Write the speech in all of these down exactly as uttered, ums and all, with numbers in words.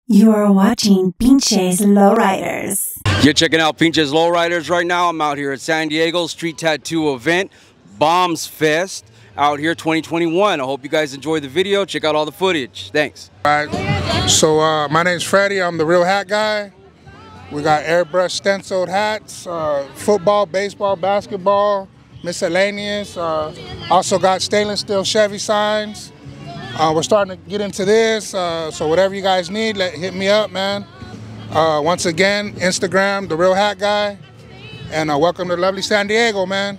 You are watching Pinches Lowriders. You're checking out Pinches Lowriders right now. I'm out here at San Diego Street Tattoo Event, Bombs Fest, out here twenty twenty-one. I hope you guys enjoy the video. Check out all the footage. Thanks. All right. So uh, my name's Freddie. I'm the real hat guy. We got airbrush stenciled hats, uh, football, baseball, basketball, miscellaneous. Uh, also got stainless steel Chevy signs. Uh, we're starting to get into this, uh, so whatever you guys need, let, hit me up, man. Uh, once again, Instagram, The Real Hat Guy, and uh, welcome to lovely San Diego, man.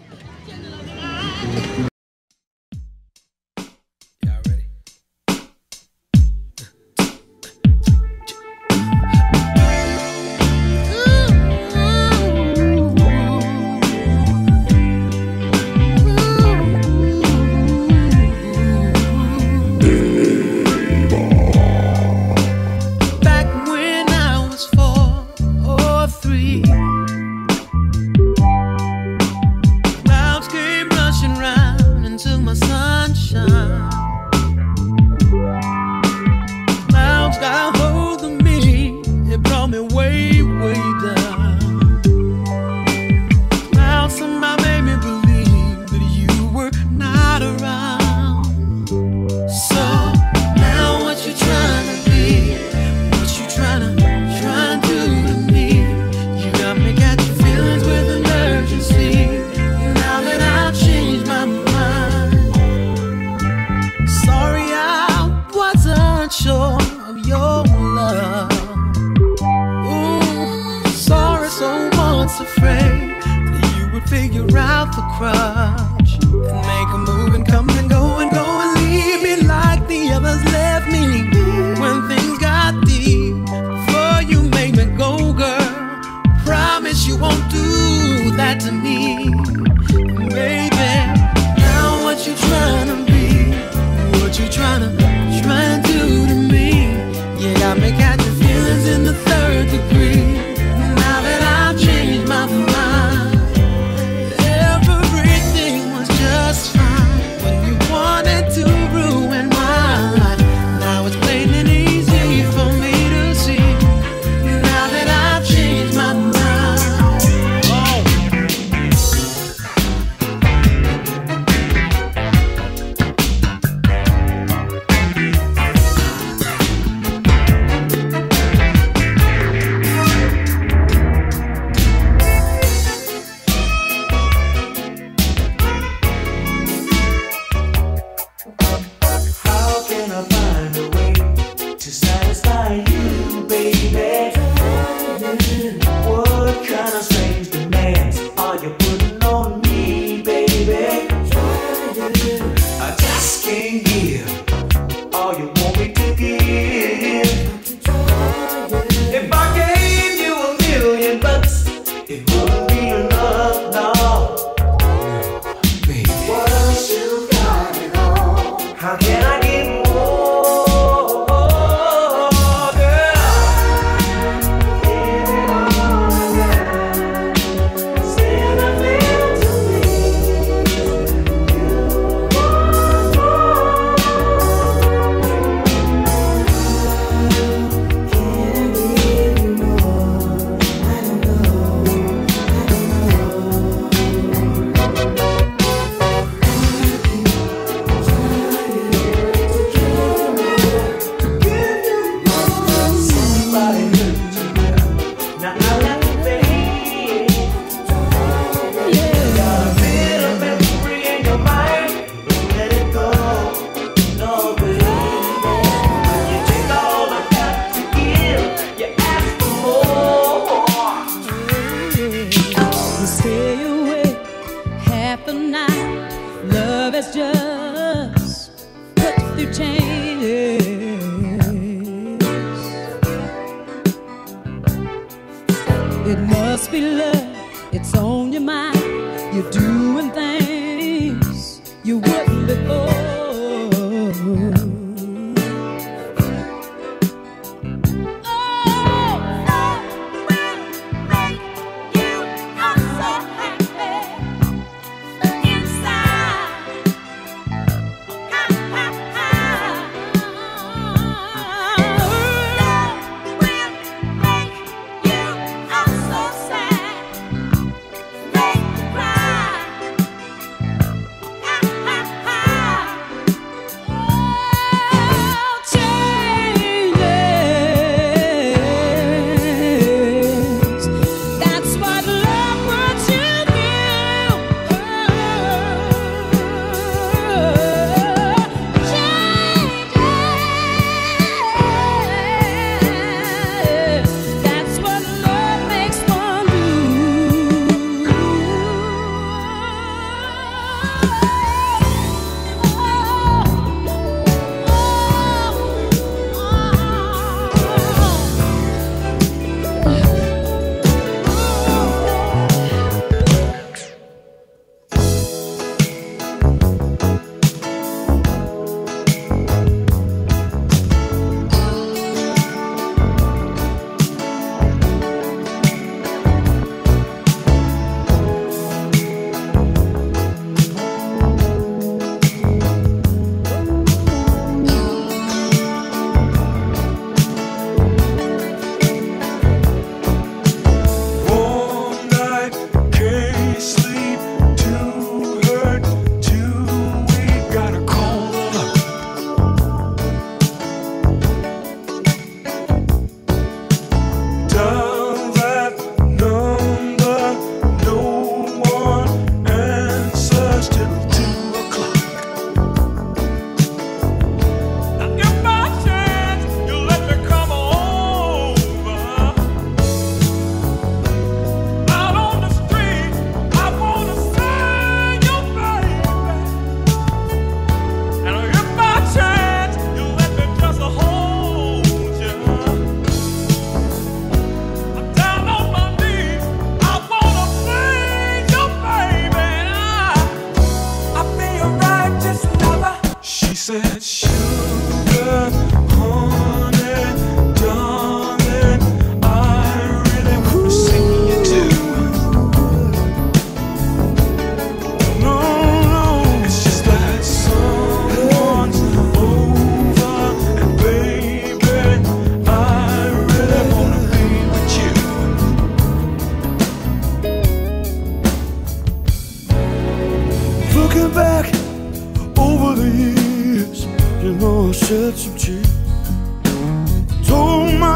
Sure of your love. Ooh, sorry, so once afraid that you would figure out the crutch and make a move and come and go and go and leave me like the others left me when things got deep. Before you made me go, girl, promise you won't do that to me, baby. Now what you trying to be? What you trying to? Trying to do to me, you got me catching feelings in the third degree. Now that I've changed my mind, everything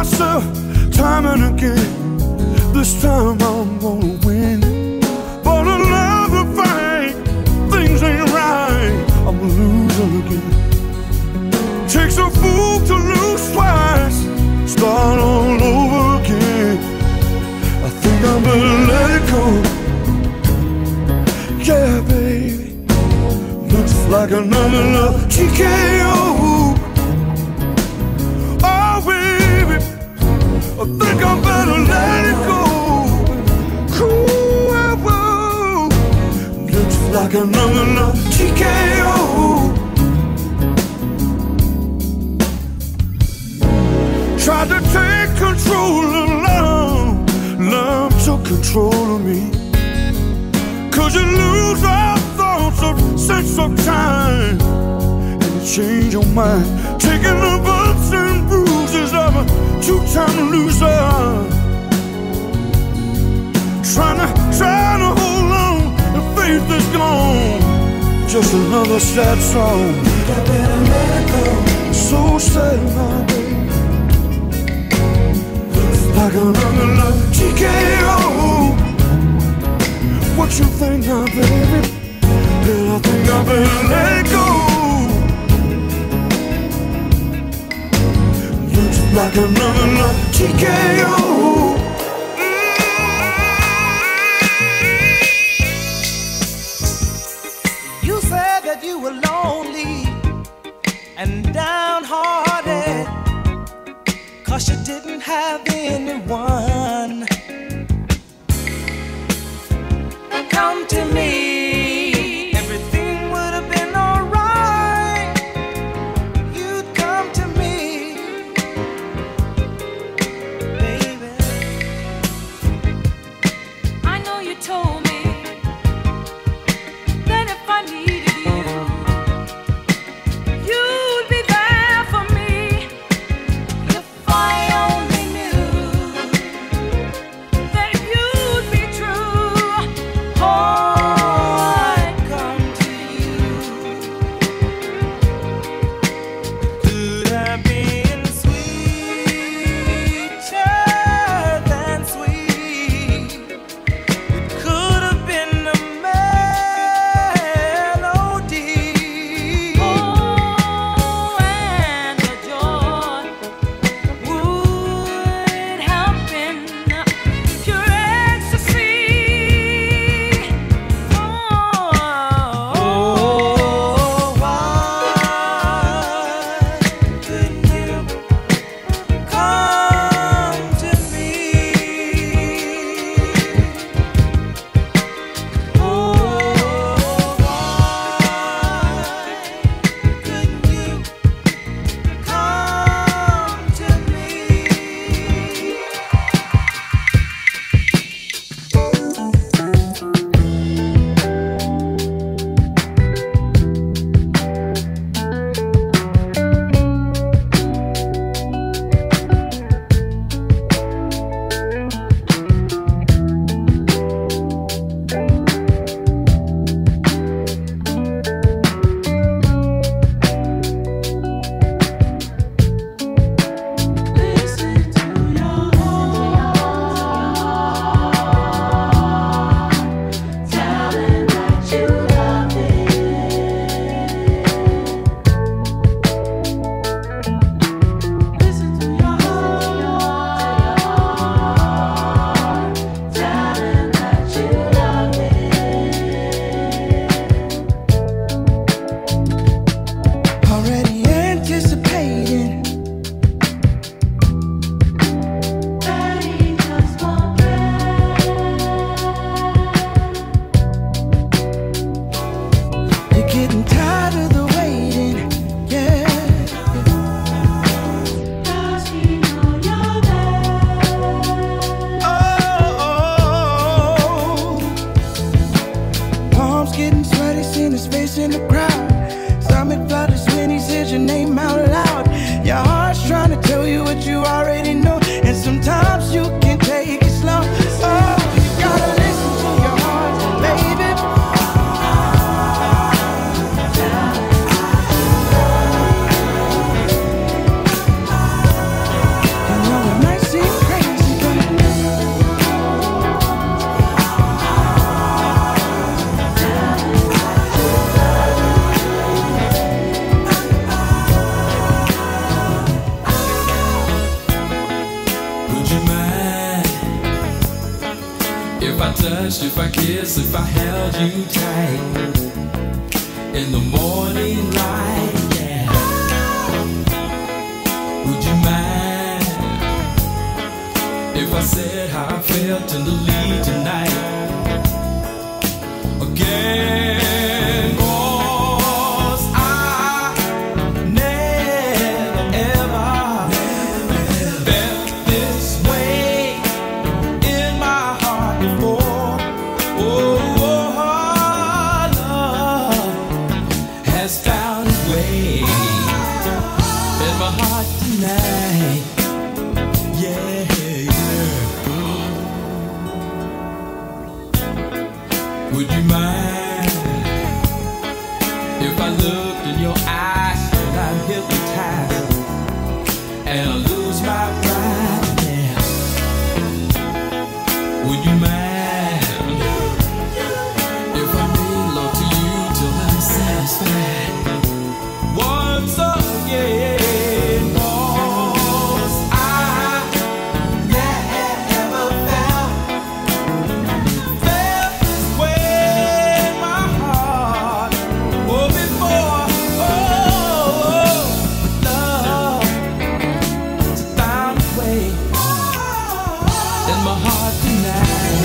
myself time and again, this time I'm gonna win. But another fight, things ain't right, I'm a loser again. Takes a fool to lose twice, start all over again. I think I better let it go. Yeah, baby, looks like another love T K O. Oh, baby, I think I better let it go. Cool, looks like another love T K O. Tried to take control of love, love took control of me. Cause you lose all thoughts of sense of time, and you change your mind, taking the bumps and bruises of a two-time loser. Trying to, trying to hold on, the faith is gone. Just another sad song. I better let it go. So sad, my baby. Like another love T K O. What you think now, baby? Yeah, I think I better let it go. Looks like another love T K O. You said that you were lonely and downhearted, cause you didn't have anyone. Come to me, everything would have been alright. You'd come to me, baby. I know you told me that if I needed you, you'd be there for me. If I only knew that you'd be true. Oh, touched, if I kissed, if I held you tight in the morning light, yeah. Would you mind if I said how I felt in the lead tonight? Again, 'cause I never ever felt this way in my heart before. Oh, love has found its way in my heart tonight. Yeah, yeah. Would you mind if I looked in your eyes and I'm hypnotized and I lose my pride? Yeah. Would you mind if I made love to you till I'm satisfied once again? 'Cause I never felt felt this way in my heart. Oh, before, oh, love has found its way in my heart tonight.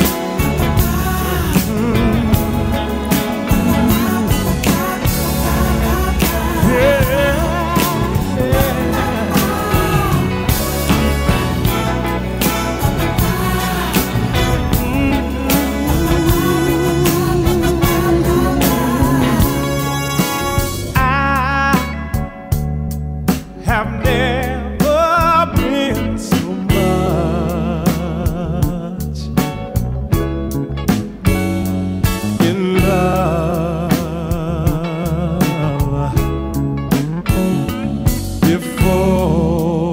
I have never been so much in love before.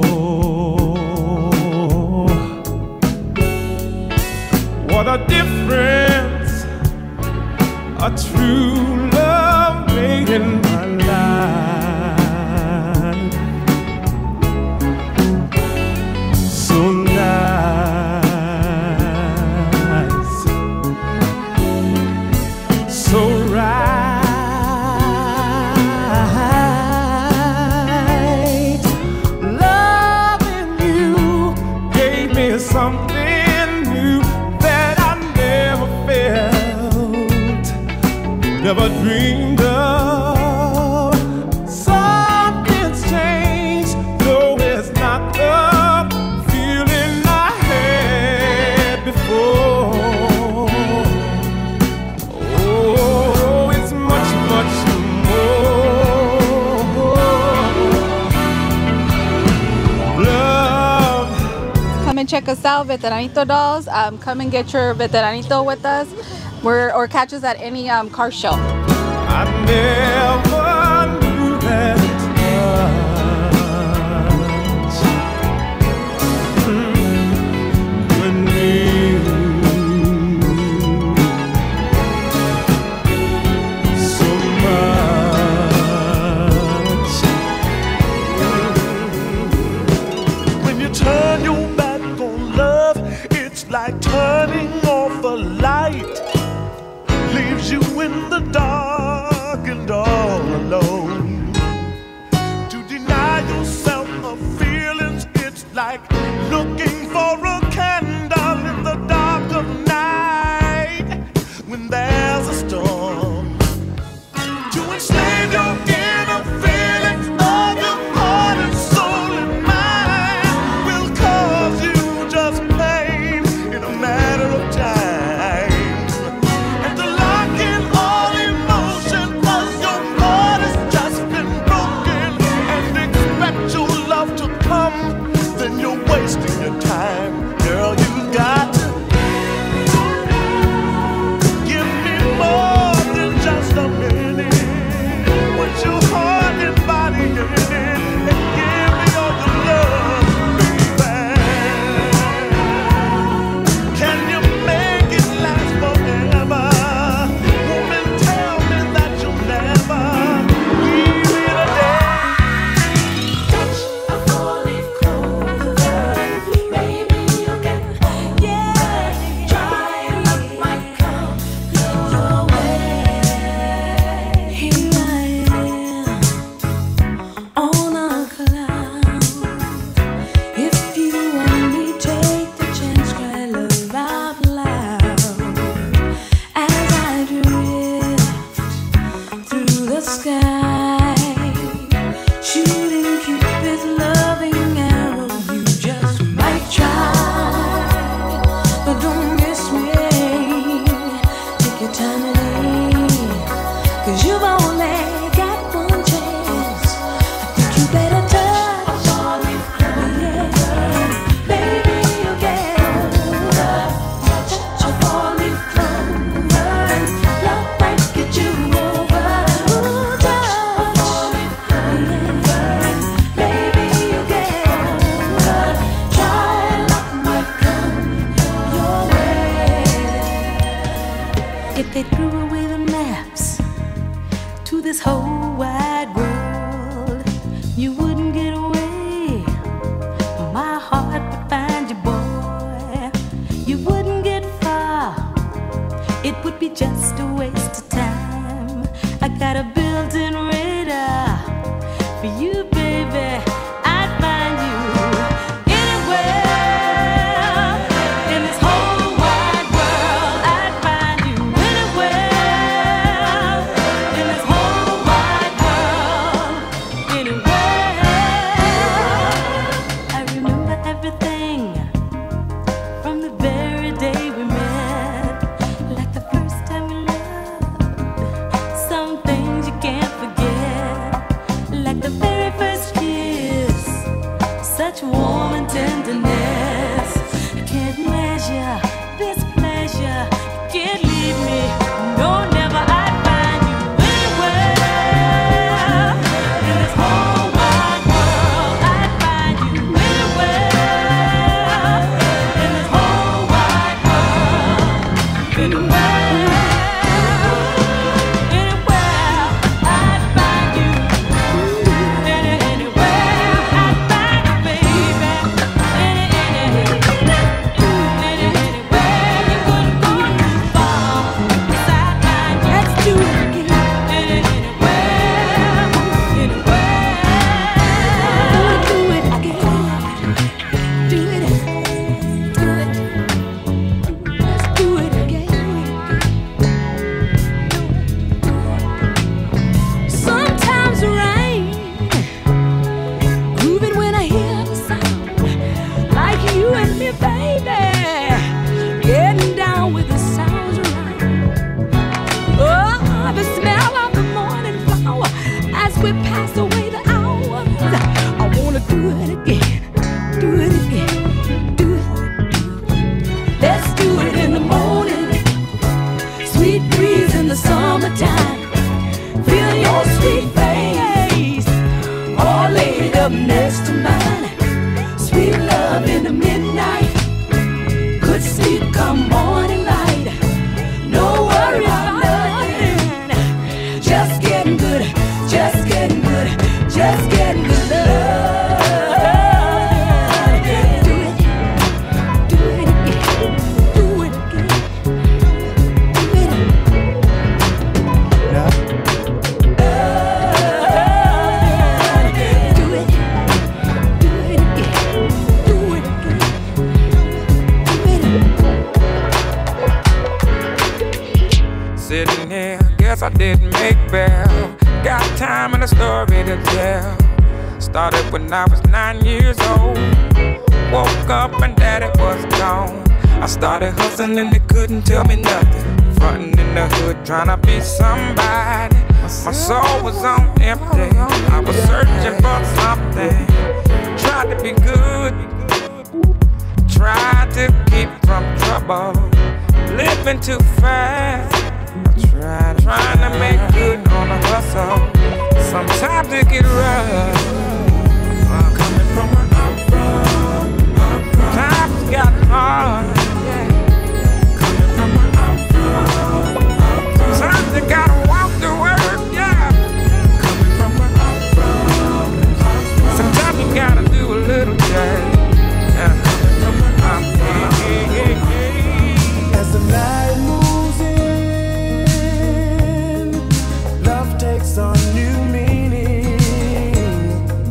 What a difference a true love made in my life. So nice, so right. Loving you gave me something new that I never felt, never dreamed of. Something's changed, though it's not the feeling I had before. Oh, it's much, much more. Love. Come and check us out, Veteranito Dolls. Um, come and get your Veteranito with us. We're, or catch us at any um, car show. I never knew that much when we so much. When you turn your back on love, it's like turning off a light, leaves you in the dark and all alone. To deny yourself of feelings, it's like looking for a candle in the dark of night when there's a storm. To enslave your inner feelings of your heart and soul and mind will cause you just pain in a matter of time. And to lock in all emotion 'cause your heart has just been broken and expect your love to come, then you're wasting such warm and tenderness. I can't measure this pleasure. You can't leave me. No, never. I'd find you anywhere in this whole wide world. I'd find you anywhere in this whole wide world. Anywhere. Sitting here, guess I didn't make bail. Got time and a story to tell. Started when I was nine years old. Woke up and daddy was gone. I started hustling and they couldn't tell me nothing. Frontin' in the hood, trying to be somebody. My soul was on empty. I was searching for something. Tried to be good, tried to keep from trouble. Living too fast, Try, trying to make good on a hustle. Sometimes it get rough. Uh, coming from an uproar, times got hard. Yeah. Coming from an uproar, sometimes you gotta walk the work. Yeah. Coming from an uproar, sometimes you gotta do a little jazz. Yeah. Coming from an uproar. Yeah, yeah, yeah. As the night moves in, love takes on new meaning.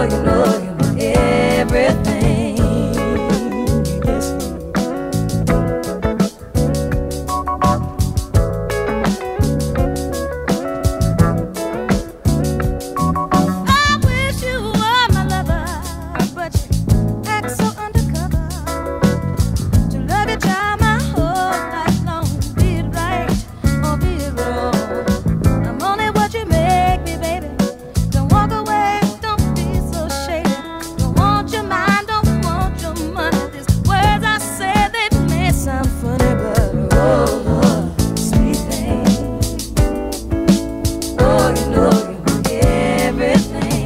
Oh, you know you're my everything. Yes. I wish you were my lover, but you act so undercover. To love you, try my whole life long. Be it right or be it wrong. I'm only what you make me, baby. Don't walk away, don't be so shady. Don't want your mind, don't want your money. These words I say, they may sound funny, but oh, oh, sweet thing. Oh, you know you're my everything.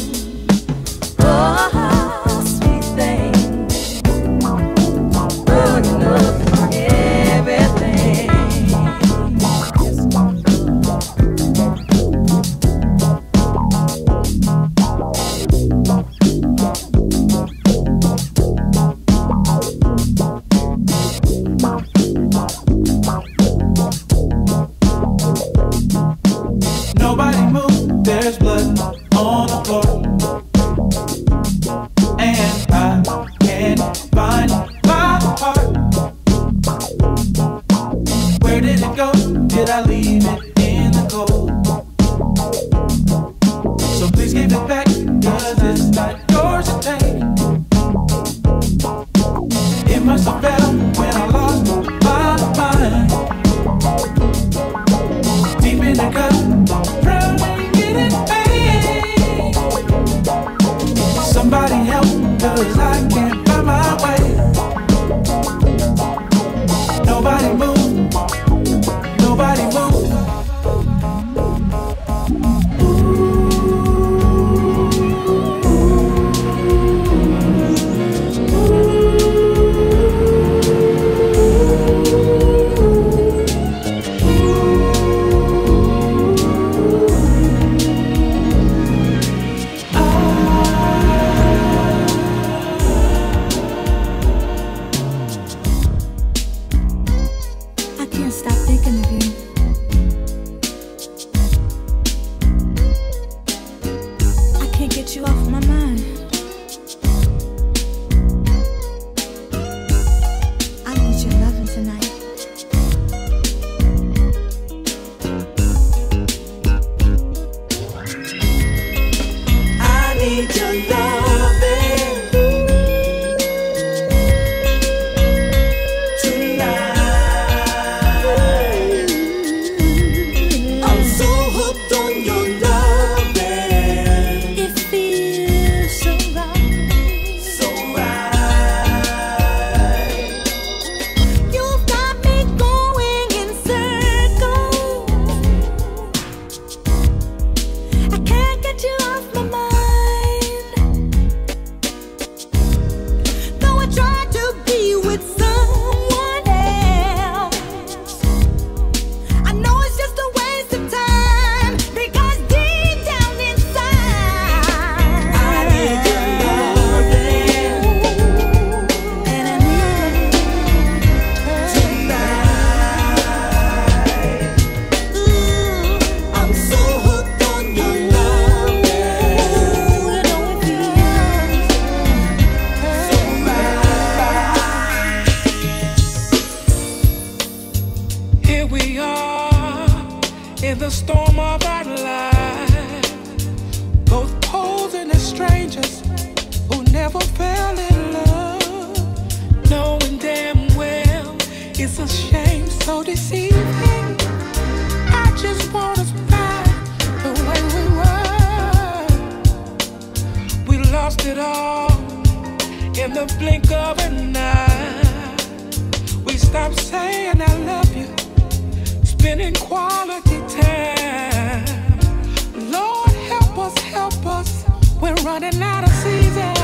Oh, sweet thing. Oh, you know you're my everything. Nobody move, there's blood on the floor. And I can't find my heart. Where did it go? Did I leave it in the cold? So please give it back, cause it's not yours to take. It must have fell when I lost my mind. Deep in the gut, drowning in it, pain. Somebody help, cause I can't find my way. Nobody move, nobody move. I can't stop thinking of you. I can't get you off my mind. I need your loving tonight. I need your loving tonight. I'm so hooked on your loving. It feels so right, so right. You've got me going in circles. I can't get you off my mind. Though I try to be with someone else, I know it's just a waste of time, because deep down inside I need your loving, and I need it tonight. Ooh, I'm so hooked on your loving. Ooh, you know it feels so right. Here we are in the storm of our lives, both posing as strangers who never fell in love, knowing damn well it's a shame, so deceiving. I just want us back the way we were. We lost it all in the blink of an eye. We stopped saying I love you, spending quality time. Lord, help us, help us, we're running out of seasons.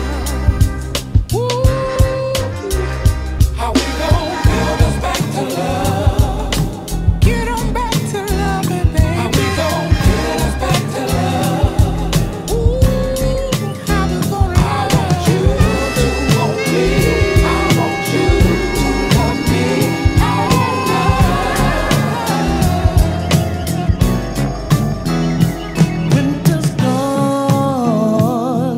Ooh, how we gon' build us back to love? Get 'em back to loving, baby. How we gon' build us back to love? Ooh, how we gonna I want you to want me. I want you to want me. I want love. Winter's gone.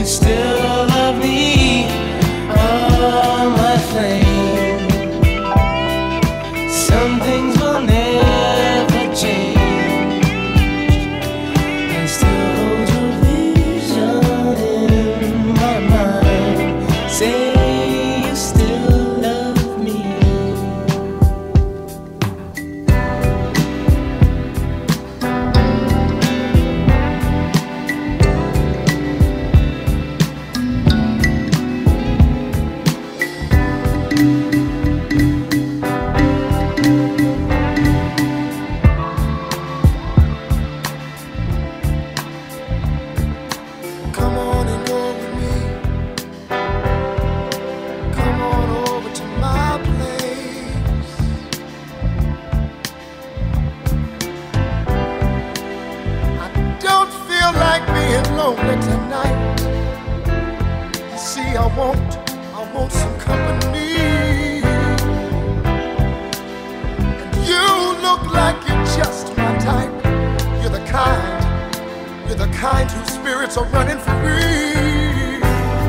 still love me, oh my flame. Some things will never change. I still hold your vision in my mind. Say you still love me. Come on and go with me. Come on over to my place. I don't feel like being lonely tonight. You see, I want, I want some company. And you look like you're just my type. You're the kind. You're the kind whose spirits are running free.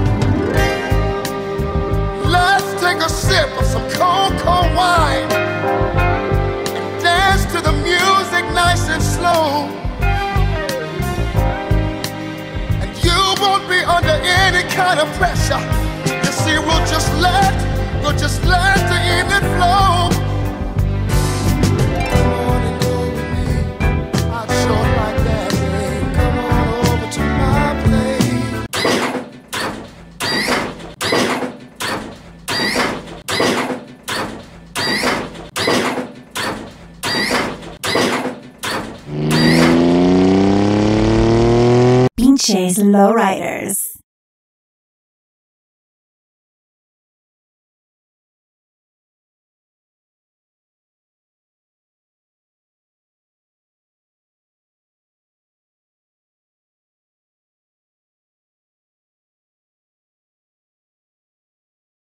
Let's take a sip of some cold, cold wine and dance to the music nice and slow. And you won't be under any kind of pressure. You see, we'll just let, we'll just let the evening flow. Come on and go with me. I'd sure like that. Pinches Lowriders.